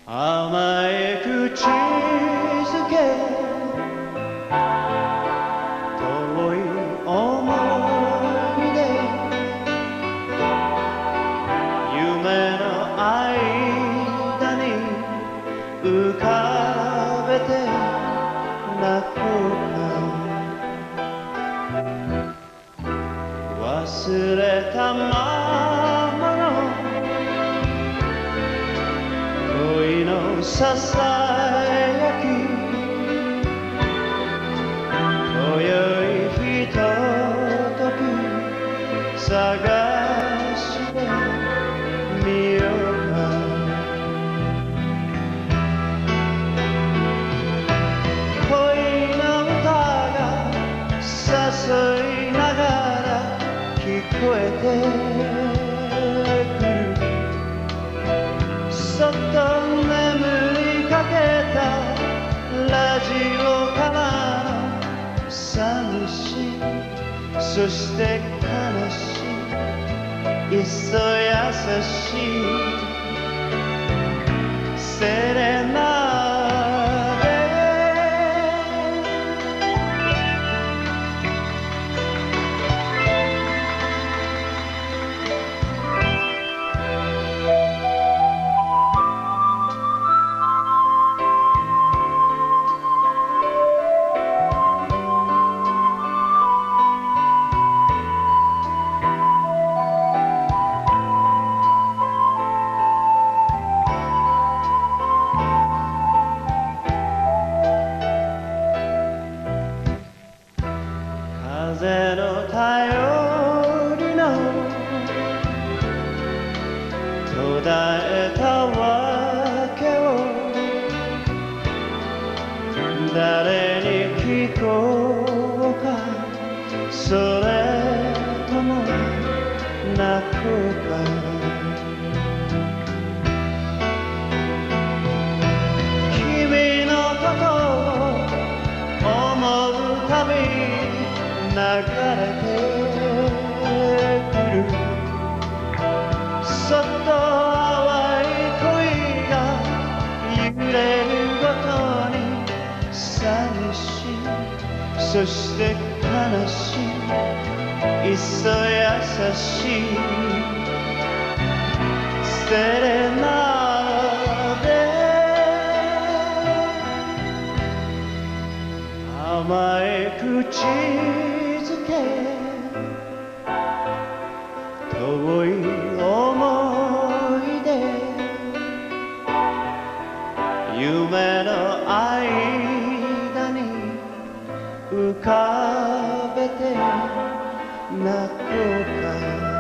甘え口づけ遠い思い出夢の間に浮かべて泣こうか忘れたままの恋のささやき今宵ひととき探してみようか恋の歌が誘いながら聞こえてくるそっと眠りかけたラジオから寂しいそして悲しいいっそ優しいセレナ風の頼りの途絶えたわけを誰に聞こうかそれとも泣こうか君のことを思うたび流れてくるそっと淡い恋が揺れるごとに寂しいそして悲しいいっそ優しいセレナで甘え口遠い思い出夢の間に浮かべて泣こうか